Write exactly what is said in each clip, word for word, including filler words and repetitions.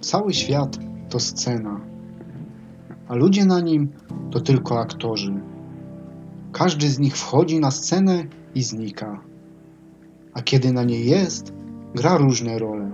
cały świat to scena, a ludzie na nim to tylko aktorzy. Każdy z nich wchodzi na scenę i znika, a kiedy na niej jest, gra różne role.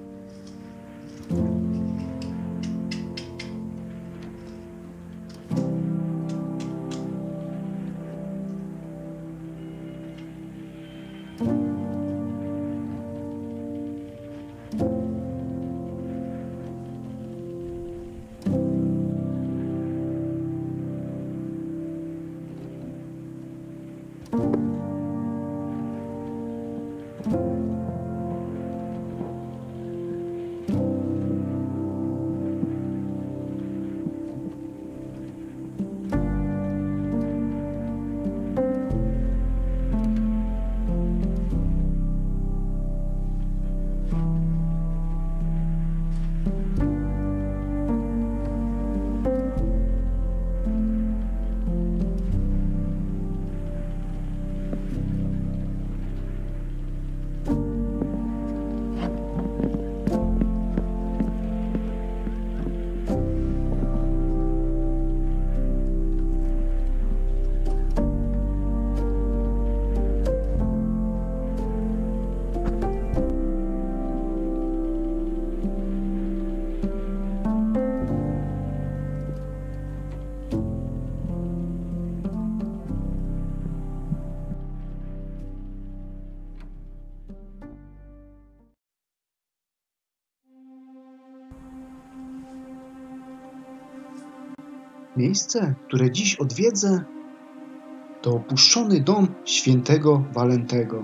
Miejsce, które dziś odwiedzę, to opuszczony dom świętego Walentego.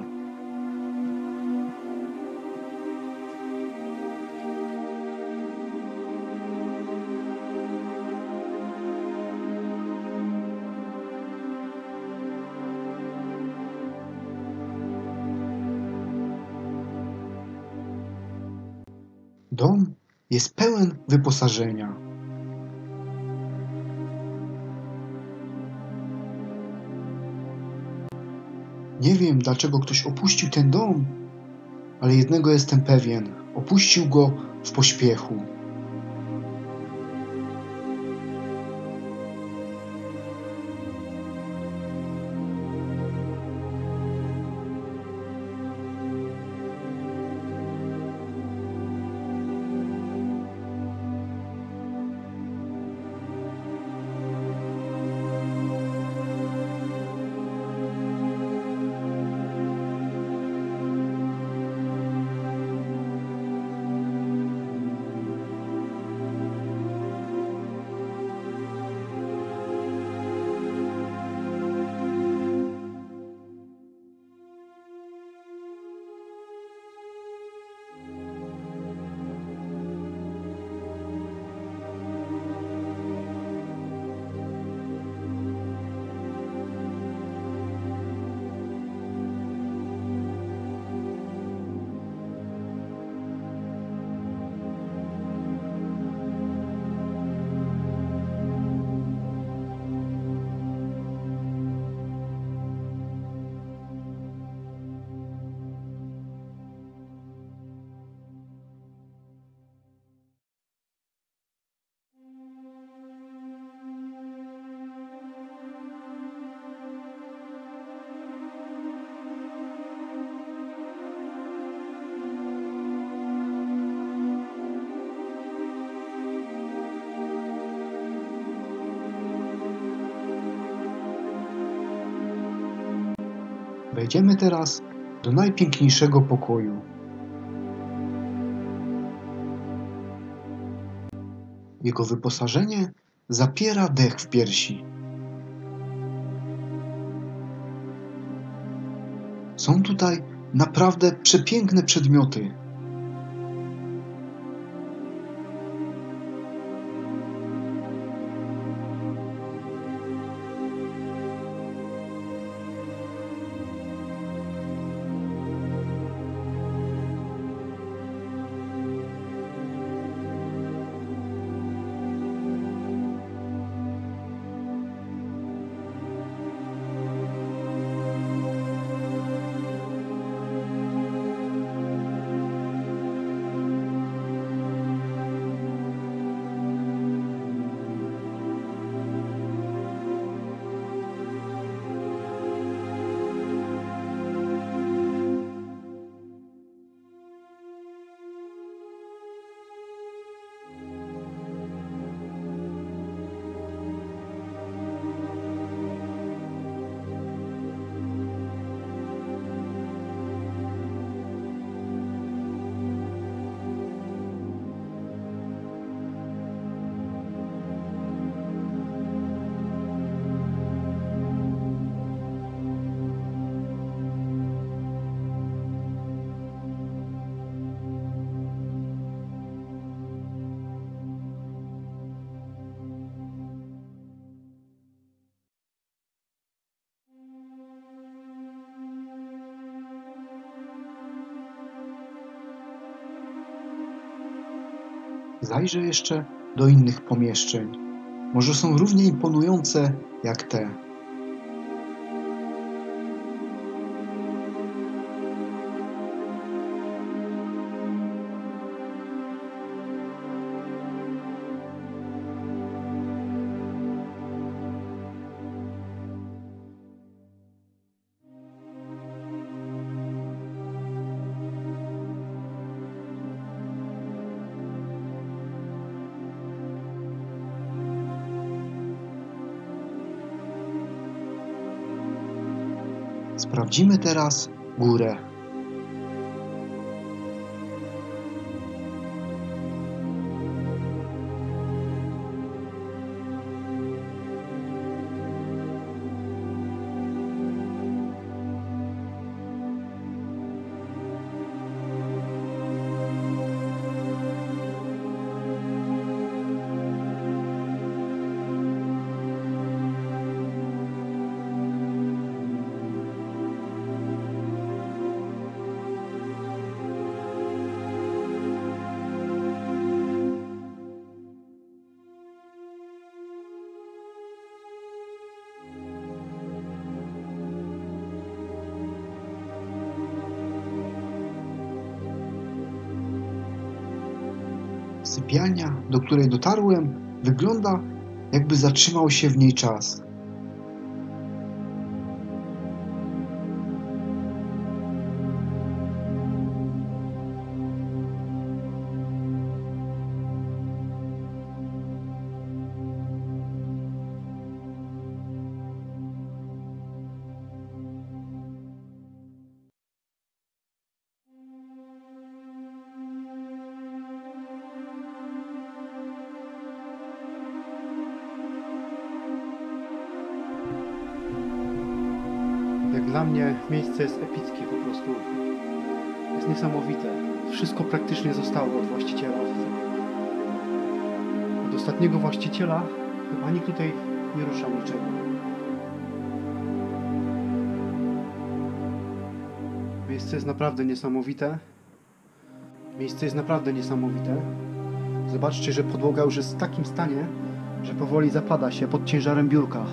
Dom jest pełen wyposażenia. Nie wiem, dlaczego ktoś opuścił ten dom, ale jednego jestem pewien. Opuścił go w pośpiechu. Wejdziemy teraz do najpiękniejszego pokoju. Jego wyposażenie zapiera dech w piersi. Są tutaj naprawdę przepiękne przedmioty. Zajrzę jeszcze do innych pomieszczeń. Może są równie imponujące jak te. Sprawdzimy teraz górę. Sypialnia, do której dotarłem, wygląda, jakby zatrzymał się w niej czas. Jak dla mnie miejsce jest epickie po prostu. Jest niesamowite. Wszystko praktycznie zostało od właściciela. Od ostatniego właściciela chyba nikt tutaj nie ruszał niczego. Miejsce jest naprawdę niesamowite. Miejsce jest naprawdę niesamowite. Zobaczcie, że podłoga już jest w takim stanie, że powoli zapada się pod ciężarem biurka.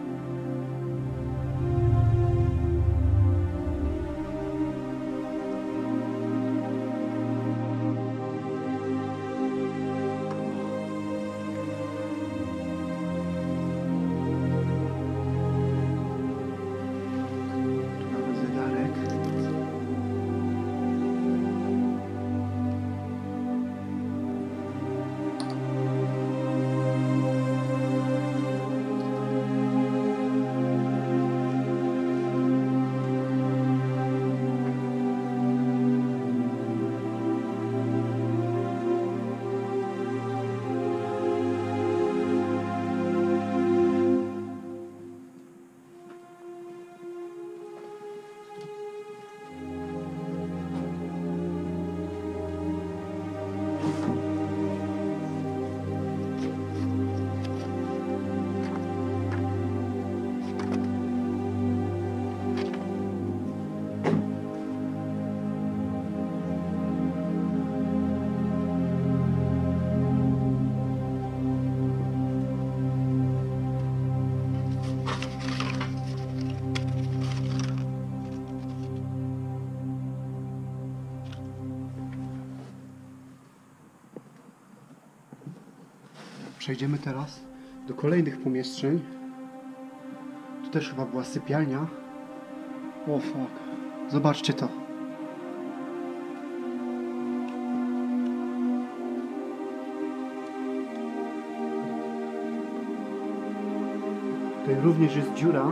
Przejdziemy teraz do kolejnych pomieszczeń. Tu też chyba była sypialnia. O fuck. Zobaczcie to. Tutaj również jest dziura.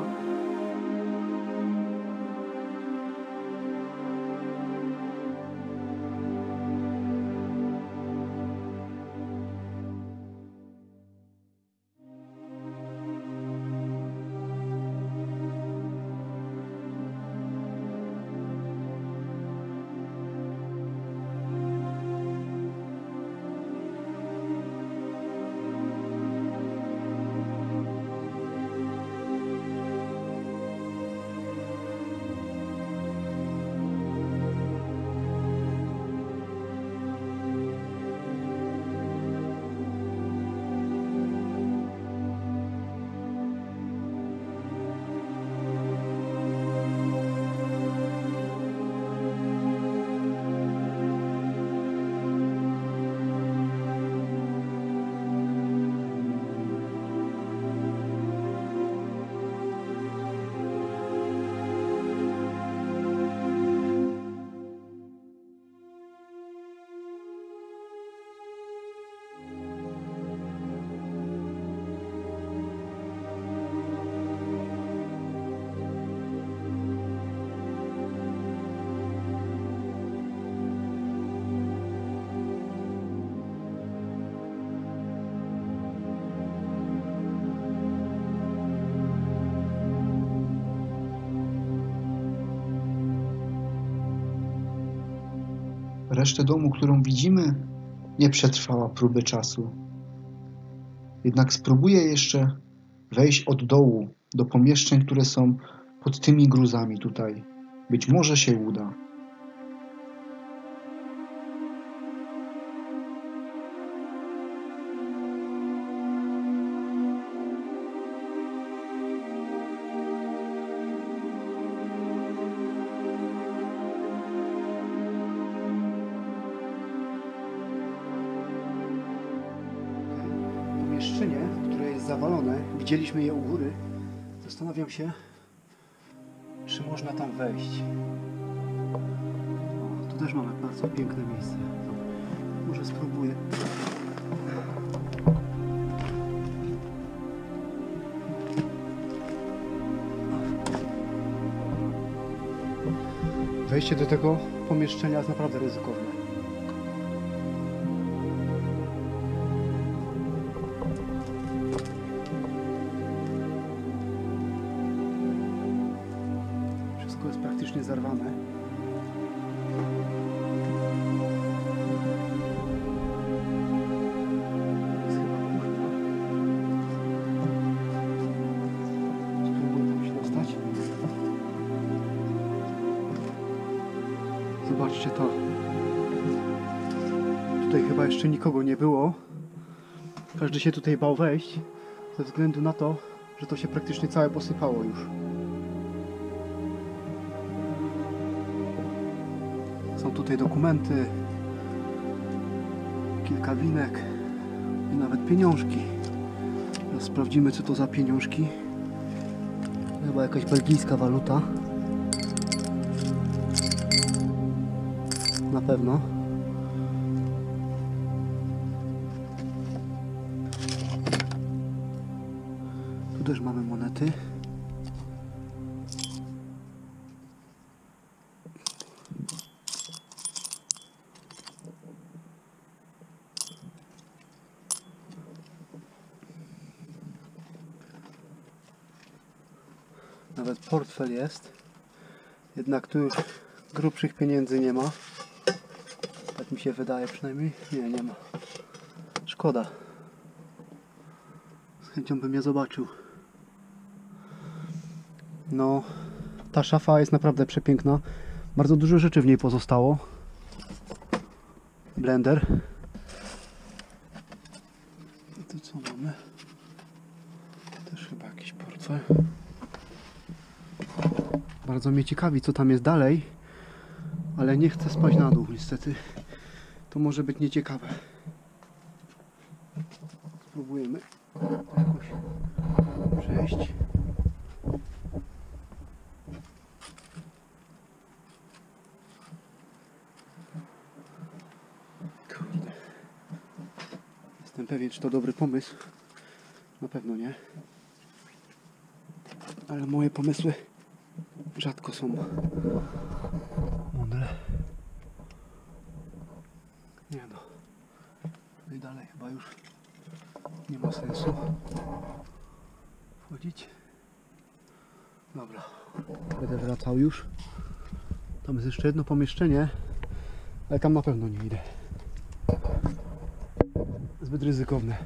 Resztę domu, którą widzimy, nie przetrwała próby czasu. Jednak spróbuję jeszcze wejść od dołu do pomieszczeń, które są pod tymi gruzami tutaj. Być może się uda. Pomieszczenie, które jest zawalone, widzieliśmy je u góry. Zastanawiam się, czy można tam wejść. O, tu też mamy bardzo piękne miejsce. Może spróbuję. Wejście do tego pomieszczenia jest naprawdę ryzykowne. Wszystko jest praktycznie zarwane. Jest chyba kuchnia. Spróbuję tam się dostać. Zobaczcie to. Tutaj chyba jeszcze nikogo nie było. Każdy się tutaj bał wejść, ze względu na to, że to się praktycznie całe posypało już. Są tutaj dokumenty, kilka linek i nawet pieniążki. Teraz sprawdzimy, co to za pieniążki. Chyba jakaś belgijska waluta. Na pewno. Tu też mamy monety. Nawet portfel jest. Jednak tu już grubszych pieniędzy nie ma. Tak mi się wydaje przynajmniej. Nie, nie ma. Szkoda. Z chęcią bym je zobaczył. No, ta szafa jest naprawdę przepiękna. Bardzo dużo rzeczy w niej pozostało. Blender. I tu co mamy? Też chyba jakiś portfel. Bardzo mnie ciekawi, co tam jest dalej, ale nie chcę spać na dół, niestety. To może być nieciekawe. Spróbujemy jakoś przejść. Kurde. Jestem pewien, czy to dobry pomysł. Na pewno nie. Ale moje pomysły rzadko są mądre. Nie no. Tutaj dalej chyba już nie ma sensu wchodzić. Dobra. Będę wracał już. Tam jest jeszcze jedno pomieszczenie, ale tam na pewno nie idę. Zbyt ryzykowne.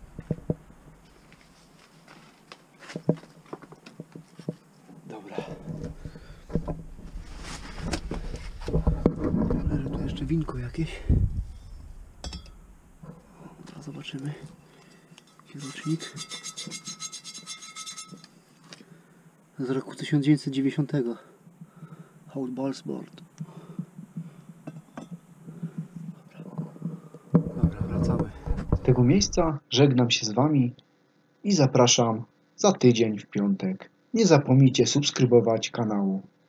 Dobra. Leży tu jeszcze winko jakieś. Teraz zobaczymy. Rocznik. Z roku tysiąc dziewięćset dziewięćdziesiątego. Hout Balsboard. Dobra. Dobra, wracamy. Z tego miejsca żegnam się z Wami i zapraszam za tydzień w piątek. Nie zapomnijcie subskrybować kanału.